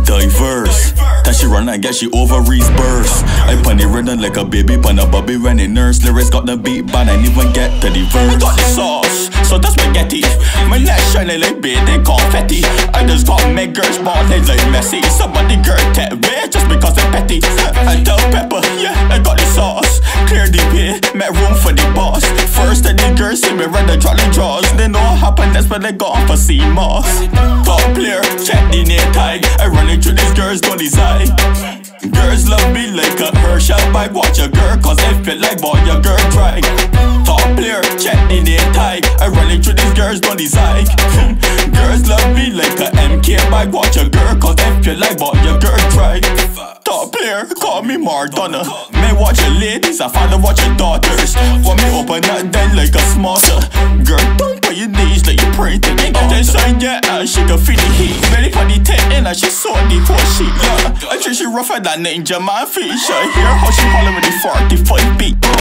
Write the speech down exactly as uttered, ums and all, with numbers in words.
Diverse, that she run and get she ovaries burst. I pun the rhythm like a baby pun a bubby when it nurse. Lyrics got the beat but I ain't even get to the verse. I got the sauce, so that's spaghetti. My neck shining like baby confetti. I just got make girls ball heads like Messi. Somebody girl get red just because they're petty. I tell Pepper, yeah, I got the sauce. Clear the way, make room for the boss. First that the girls see me run the trolley draws. They know what happened, that's when they got on for C M O S. Top player, check the name tag. I running through these girls, don't decide. Girls love me like a Herschel bike. Watch a girl cause I feel like boy your girl drag. Top player, check the name tag. I running through these girls, don't decide. Girls love me like a M K bike. Watch a girl cause I feel like boy your girl drag. Top player, call me Maradona. May watch your ladies, I father watch your daughters. Want me open up then like a smarter. Girl, don't put your knees like you pray to the altar. Then sign yeah, uh, she can feel the heat. Ready for the ten and she saw the poor sheet. Yeah, I think she rougher than Ninja Man feature. Hear how she holler with the forty-five beat.